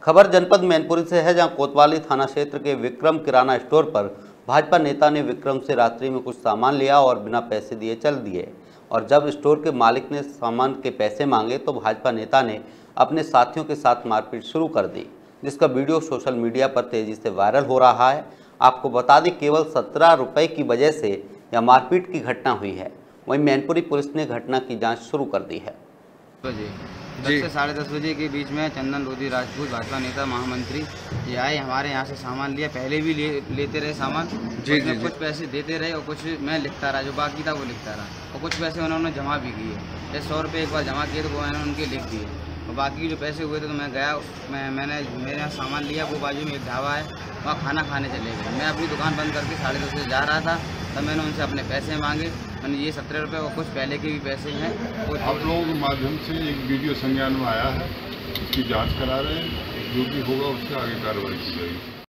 खबर जनपद मैनपुरी से है, जहां कोतवाली थाना क्षेत्र के विक्रम किराना स्टोर पर भाजपा नेता ने विक्रम से रात्रि में कुछ सामान लिया और बिना पैसे दिए चल दिए। और जब स्टोर के मालिक ने सामान के पैसे मांगे तो भाजपा नेता ने अपने साथियों के साथ मारपीट शुरू कर दी, जिसका वीडियो सोशल मीडिया पर तेजी से वायरल हो रहा है। आपको बता दें, केवल 17 रुपये की वजह से यह मारपीट की घटना हुई है। वहीं मैनपुरी पुलिस ने घटना की जाँच शुरू कर दी है। 10 से 10:30 बजे के बीच में चंदन लोधी राजपूत भाजपा नेता महामंत्री ये आए, हमारे यहाँ से सामान लिया। पहले भी लेते रहे सामान, उसमें कुछ पैसे देते रहे और कुछ मैं लिखता रहा, जो बाकी था वो लिखता रहा, और कुछ पैसे उन्होंने जमा भी किए। जैसे 100 रुपये एक बार जमा किए तो वो मैंने उनके लिख दिए, और बाकी जो पैसे हुए थे तो मैं गया, मैंने मेरे यहाँ सामान लिया। वो बाजू में एक ढाबा है, वहाँ खाना खाने चले गए। मैं अपनी दुकान बंद करके 10:30 बजे जा रहा था, तब मैंने उनसे अपने पैसे मांगे। मैंने ये 17 रुपये और कुछ पहले के भी पैसे हैं वो आप लोगों के माध्यम से एक वीडियो संज्ञान में आया है, उसकी जांच करा रहे हैं। जो भी होगा उससे आगे कार्रवाई की जाएगी।